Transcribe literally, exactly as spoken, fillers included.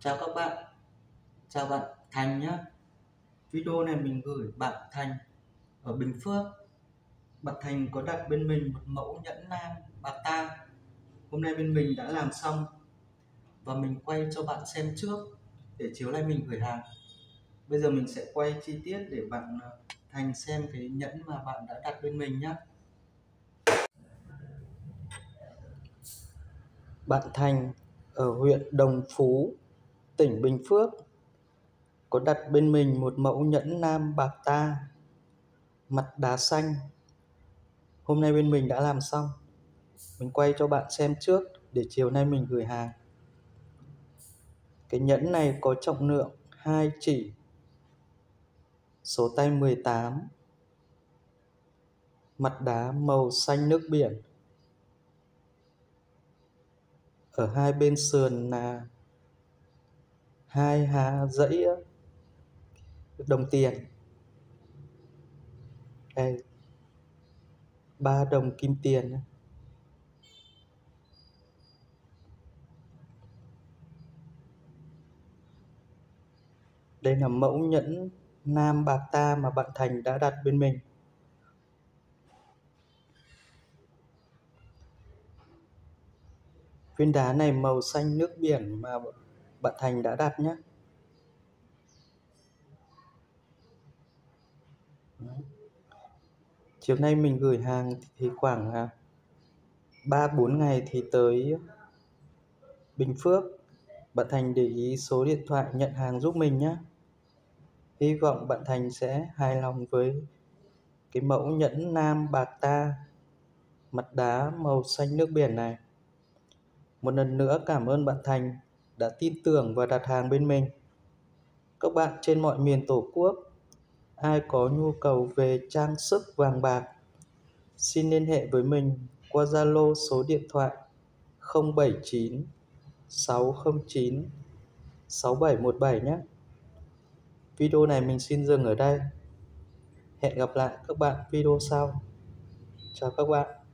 Chào các bạn, chào bạn Thành nhé. Video này mình gửi bạn Thành ở Bình Phước. Bạn Thành có đặt bên mình một mẫu nhẫn nam bạc ta. Hôm nay bên mình đã làm xong và mình quay cho bạn xem trước để chiều nay mình gửi hàng. Bây giờ mình sẽ quay chi tiết để bạn Thành xem cái nhẫn mà bạn đã đặt bên mình nhé. Bạn Thành ở huyện Đồng Phú, tỉnh Bình Phước có đặt bên mình một mẫu nhẫn nam bạc ta mặt đá xanh. Hôm nay bên mình đã làm xong, mình quay cho bạn xem trước để chiều nay mình gửi hàng. Cái nhẫn này có trọng lượng hai chỉ, số tay mười tám, mặt đá màu xanh nước biển. Ở hai bên sườn là hai há dãy đồng tiền. Đây, ba đồng kim tiền. Đây là mẫu nhẫn nam bạc ta mà bạn Thành đã đặt bên mình. Viên đá này màu xanh nước biển mà bạn Thành đã đặt nhé. Chiều nay mình gửi hàng thì khoảng ba bốn ngày thì tới Bình Phước. Bạn Thành để ý số điện thoại nhận hàng giúp mình nhé. Hy vọng bạn Thành sẽ hài lòng với cái mẫu nhẫn nam bạc ta mặt đá màu xanh nước biển này. Một lần nữa cảm ơn bạn Thành đã tin tưởng và đặt hàng bên mình. Các bạn trên mọi miền Tổ quốc, ai có nhu cầu về trang sức vàng bạc, xin liên hệ với mình qua Zalo số điện thoại không bảy chín sáu không chín sáu bảy một bảy nhé. Video này mình xin dừng ở đây. Hẹn gặp lại các bạn video sau. Chào các bạn.